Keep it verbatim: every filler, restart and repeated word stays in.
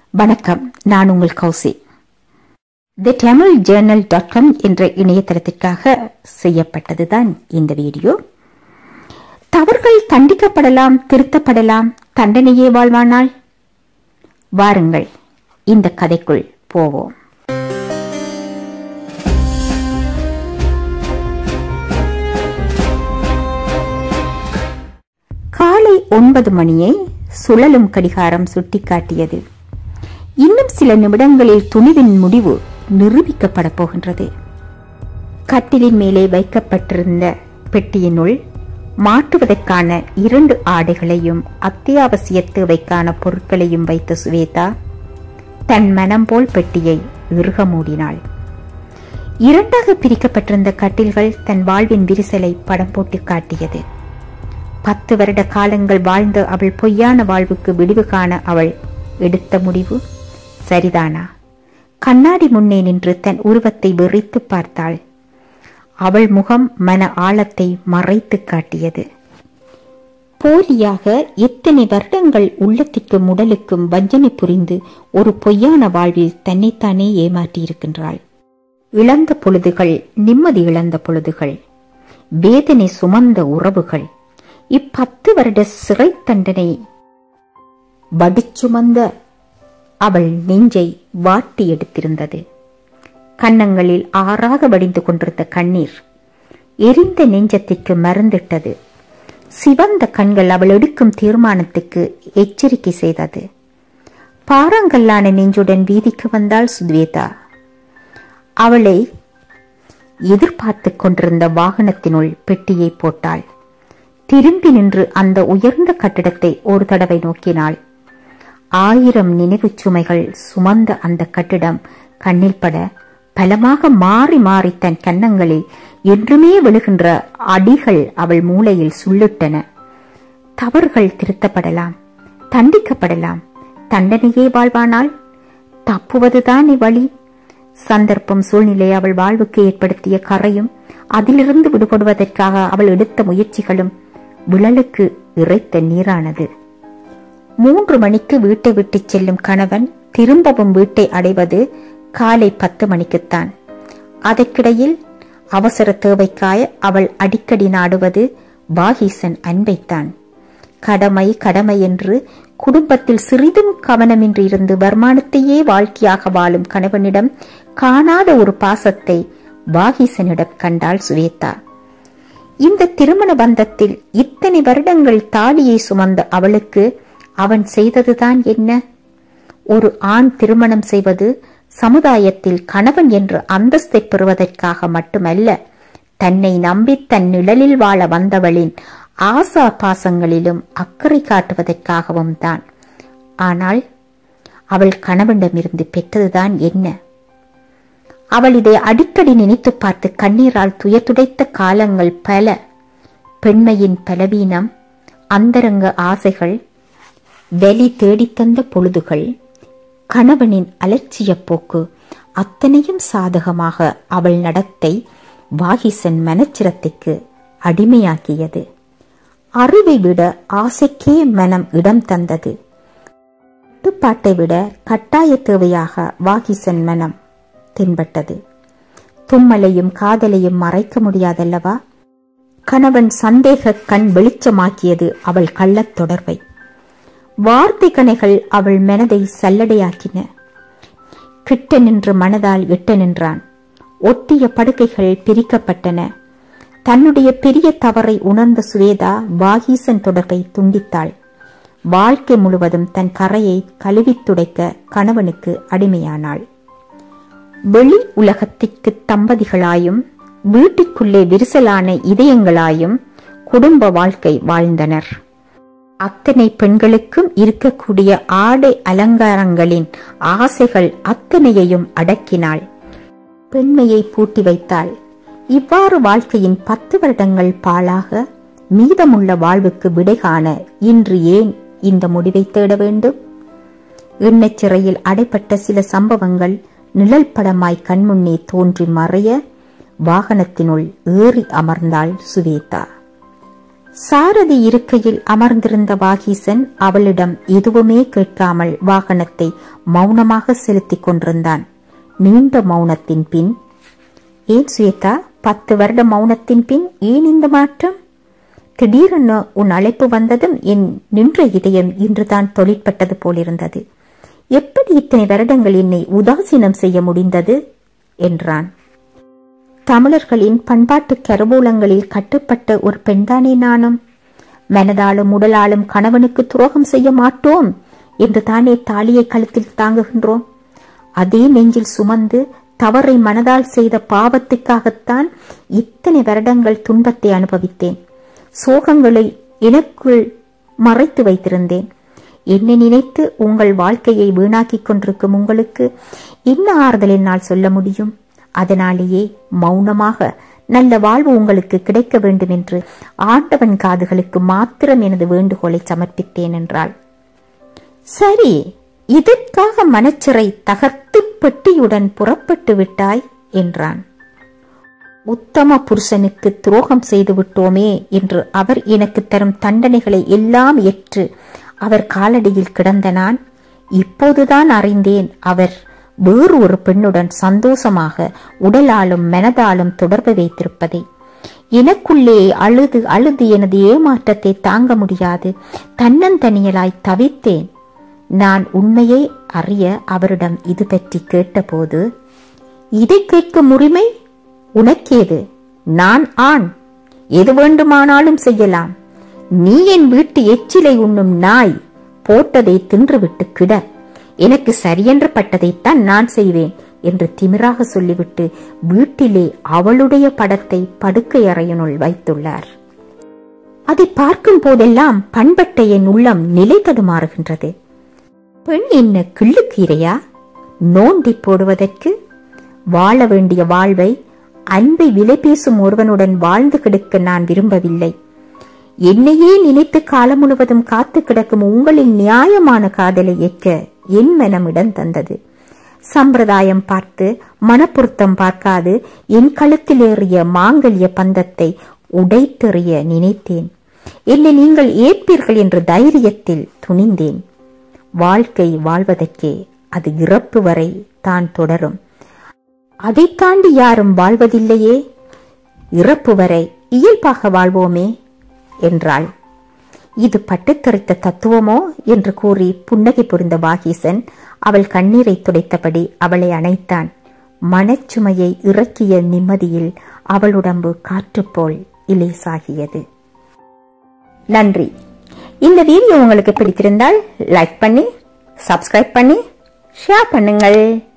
வணக்கம், நான் உங்கள் Kousi. The Tamil journal dot com என்ற இணையதளத்திற்காக செய்யப்பட்டதுதான் இந்த வீடியோ. தவறுகள் தண்டிக்கப்படலாம், திருத்தப்படலாம், தண்டனையே வாழ்வானால். வாருங்கள், இந்த கதைக்குள் போவோம். காலை ஒன்பது மணியை சுழலும் கடிகாரம் சுட்டிக்காட்டியது. இன்னும் சில நிமிடங்களில் துணிவின் முடிவு நிரூபிக்கப்பட போகின்றது. கட்டிலின் மேலே வைக்கப்பட்டிருந்த பெட்டியினுள் மாட்டுவதற்கான இரண்டு ஆடைகளையும் அத்தியாவசிய தேவைக்கான பொருட்களையும் வைத்த சுவேதா தன் மனம் போல் பெட்டியை இறுக மூடினாள். இரண்டாக பிரிக்கப்பட்டிருந்த கட்டில்கள் தன் வாழ்வின் விரிசலை படம் போட்டு காட்டியது. பத்து வருட காலங்கள் வாழ்ந்த அவள் பொய்யான வாழ்வுக்கு விடிவு காண அவள் எடுத்த முடிவு சரிதானா? கண்ணாடி முன்னே நின்று தன் உருவத்தை வெறித்து பார்த்தாள். அவள் முகம் மன ஆழத்தை மறைத்து காட்டியது. போலியாக எத்தனை வருடங்கள் உள்ளத்திற்கும் உடலுக்கும் வஞ்சனை புரிந்து ஒரு பொய்யான வாழ்வில் தன்னைத்தானே ஏமாற்றியிருக்கின்றாள். இழந்த பொழுதுகள், நிம்மதி இழந்த பொழுதுகள், வேதனை சுமந்த உறவுகள், இப்பத்து வருட சிறை தண்டனை வடிச்சுமந்த அவள் நெஞ்சை வாட்டி எடுத்திருந்தது. கன்னங்களில் ஆறாக வடிந்து கொண்டிருந்த கண்ணீர் எரிந்த நெஞ்சத்திற்கு மருந்திட்டது. சிவந்த கண்கள் அவள் எடுக்கும் தீர்மானத்துக்கு எச்சரிக்கை செய்தது. பாறாங்கல்லான நெஞ்சுடன் வீதிக்கு வந்தாள் சுவேதா. அவளை எதிர்பார்த்து கொண்டிருந்த வாகனத்தினுள் பெட்டியை போட்டாள். திரும்பி நின்று அந்த உயர்ந்த கட்டிடத்தை ஒரு தடவை நோக்கினாள். ஆயிரம் நினைவு சுமைகள் சுமந்த அந்த கட்டிடம் கண்ணில் பட பலமாக மாறி மாறி தன் கன்னங்களில் என்றுமே விழுகின்ற அடிகள் அவள் மூளையில் சுள்ளிட்டன. தவறுகள் திருத்தப்படலாம், தண்டிக்கப்படலாம், தண்டனையே வாழ்வானால் தப்புவதுதான் வழி. சந்தர்ப்பம், சூழ்நிலை அவள் வாழ்வுக்கு ஏற்படுத்திய கரையும் அதிலிருந்து விடுபடுவதற்காக அவள் எடுத்த முயற்சிகளும் விழலுக்கு இறைத்த நீரானது. மூன்று மணிக்கு வீட்டை விட்டு செல்லும் கணவன் திரும்பவும் வீட்டை அடைவது காலை பத்து மணிக்குத்தான். அதற்கிடையில் அவசர தேவைக்காய அவள் அடிக்கடி நாடுவது வாகீசன் அன்பைத்தான். கடமை கடமை என்று குடும்பத்தில் சிறிதும் கவனமின்றி இருந்து வருமானத்தையே வாழ்க்கையாக வாழும் கணவனிடம் காணாத ஒரு பாசத்தை வாகீசனிடம் கண்டாள் சுவேதா. இந்த திருமண பந்தத்தில் இத்தனை வருடங்கள் தாலியை சுமந்த அவளுக்கு அவன் செய்ததுதான் என்ன? ஒரு ஆண் திருமணம் செய்வது சமுதாயத்தில் கணவன் என்ற அந்தஸ்தை பெறுவதற்காக மட்டுமல்ல, தன்னை நம்பி தன் நிழலில் வாழ வந்தவளின் ஆசா பாசங்களிலும் அக்கறை காட்டுவதற்காகவும் தான். ஆனால் அவள் கணவனிடமிருந்து பெற்றதுதான் என்ன? அவள் இதை அடிக்கடி நினைத்து பார்த்து கண்ணீரால் துயத்துடைத்த காலங்கள் பல. பெண்மையின் பலவீனம், அந்தரங்க ஆசைகள், வெளி தேடித்தந்த பொழுதுகள், கணவனின் அலட்சிய போக்கு, அத்தனையும் சாதகமாக அவள் நடத்தை வாகீசன் மனச்சிரத்திற்கு அடிமையாக்கியது. அறிவை விட ஆசைக்கே மனம் இடம் தந்தது. கட்டுப்பாட்டை விட கட்டாய தேவையாக வாகீசன் மனம் தென்பட்டது. தும்மலையும் காதலையும் மறைக்க முடியாதல்லவா? கணவன் சந்தேக கண் வெளிச்சமாக்கியது அவள் கள்ளத் தொடர்பை. வார்த்தை கணைகள் அவள் மனதை சல்லடையாக்கின. கிட்ட நின்று மனதால் எட்ட நின்றான். ஒட்டிய படுக்கைகள் பிரிக்கப்பட்டன. தன்னுடைய பெரிய தவறை உணர்ந்த சுவேதா வாகீசன் தொடர்பை துண்டித்தாள். வாழ்க்கை முழுவதும் தன் கரையை கழுவி துடைக்க கணவனுக்கு அடிமையானாள். வெளி உலகத்திற்கு தம்பதிகளாயும் வீட்டுக்குள்ளே விரிசலான இதயங்களாயும் குடும்ப வாழ்க்கை வாழ்ந்தனர். அத்தனை பெண்களுக்கும் இருக்கக்கூடிய ஆடை அலங்காரங்களின் ஆசைகள் அத்தனையையும் அடக்கினாள். பெண்மையை பூட்டி வைத்தாள். இவ்வாறு வாழ்க்கையின் பத்து வருடங்கள் பாழாக மீதமுள்ள வாழ்வுக்கு விடை காண இன்று ஏன் இந்த முடிவை தேட வேண்டும்? எண்ணெய் சிறையில் அடைப்பட்ட சில சம்பவங்கள் நிழல் படமாய் கண்முன்னே தோன்றி மறைய வாகனத்தினுள் ஏறி அமர்ந்தாள் சுவேதா. சாரதி இருக்கையில் அமர்ந்திருந்த வாகீசன் அவளிடம் எதுவுமே கேட்காமல் வாகனத்தை மௌனமாக செலுத்திக் கொண்டிருந்தான். நீண்ட மௌனத்தின் பின், ஏன் சுவேதா, பத்து வருட மௌனத்தின் பின் ஏன் இந்த மாற்றம்? திடீரென உன் அழைப்பு வந்ததும் என் நின்ற இதயம் இன்றுதான் தொழிற்பட்டது போலிருந்தது. எப்படி இத்தனை வருடங்கள் என்னை உதாசீனம் செய்ய முடிந்தது என்றான். தமிழர்களின் பண்பாட்டு கருவூலங்களில் கட்டுப்பட்ட ஒரு பெண்தானே நானும். மனதாலும் உடலாலும் கணவனுக்கு துரோகம் செய்ய மாட்டோம் என்று தானே தாலியை கழுத்தில் தாங்குகின்றோம். அதே நெஞ்சில் சுமந்து தவறை மனதால் செய்த பாவத்துக்காகத்தான் இத்தனை வருடங்கள் துன்பத்தை அனுபவித்தேன். சோகங்களை எனக்குள் மறைத்து வைத்திருந்தேன். என்னை நினைத்து உங்கள் வாழ்க்கையை வீணாக்கிக் கொண்டிருக்கும் உங்களுக்கு என்ன ஆறுதல் என்னால் சொல்ல முடியும்? அதனாலேயே மௌனமாக நல்ல வாழ்வு உங்களுக்கு கிடைக்க வேண்டும் என்று ஆண்டவன் காதுகளுக்கு மாத்திரம் எனது வேண்டுகோளை சமர்ப்பித்தேன் என்றாள். சரி, இதற்காக மனச்சிறை தகர்த்து பெட்டியுடன் புறப்பட்டு விட்டாய் என்றான். உத்தம புருஷனுக்கு துரோகம் செய்து விட்டோமே என்று அவர் எனக்கு தரும் தண்டனைகளை எல்லாம் ஏற்று அவர் காலடியில் கிடந்த நான் இப்போதுதான் அறிந்தேன் அவர் வேறு ஒரு பெண்ணுடன் சந்தோஷமாக உடலாலும் மனதாலும் தொடர்பு வைத்திருப்பதை. எனக்குள்ளே அழுது அழுது எனது ஏமாற்றத்தை தாங்க முடியாது தன்னந்தனியலாய் தவித்தேன். நான் உண்மையை அறிய அவரிடம் இது பற்றி கேட்டபோது, இதை கேட்கும் உரிமை உனக்கேது? நான் ஆண், எது வேண்டுமானாலும் செய்யலாம். நீ என் வீட்டு எச்சிலை உண்ணும் நாய், போட்டதை தின்றுவிட்டு கிட. எனக்கு சரியென்று பட்டதைத்தான் நான் செய்வேன் என்று திமிராக சொல்லிவிட்டு வீட்டிலே அவளுடைய படத்தை படுக்கை அறையினுள் வைத்துள்ளார். அதை பார்க்கும் போதெல்லாம் பண்பட்ட என் உள்ளம் நிலை தடுமாறுகின்றது. பெண் என்ன கிள்ளுக்கீரையா நோண்டி போடுவதற்கு? வாழ வேண்டிய வாழ்வை, அன்பை விலை பேசும் ஒருவனுடன் வாழ்ந்து கிடக்க நான் விரும்பவில்லை. என்னையே நினைத்து காலம் முழுவதும் காத்து கிடக்கும் உங்களின் நியாயமான காதலை ஏற்க என் மனம் இடம் தந்தது. சம்பிரதாயம் பார்த்து மனப்பொருத்தம் பார்க்காது என் கழுத்தில் ஏறிய மாங்கல்ய பந்தத்தை உடைத்தெறிய நினைத்தேன். என்னை நீங்கள் ஏற்பீர்கள் என்ற தைரியத்தில் துணிந்தேன். வாழ்க்கை வாழ்வதற்கே, அது இறப்பு வரை தான் தொடரும். அதை தாண்டி யாரும் வாழ்வதில்லையே. இறப்பு வரை இயல்பாக வாழ்வோமே என்றாள். இது பட்டுத்தரித்த தத்துவமோ என்று கூறி புன்னகை புரிந்த வாகீசன் அவள் கண்ணீரை துடைத்தபடி அவளை அணைத்தான். மனச்சுமையை இறக்கிய நிம்மதியில் அவள் உடம்பு காற்று போல் இலேசாகியது. நன்றி. இந்த வீடியோ உங்களுக்கு பிடித்திருந்தால் லைக் பண்ணி, சப்ஸ்கிரைப் பண்ணி, ஷேர் பண்ணுங்கள்.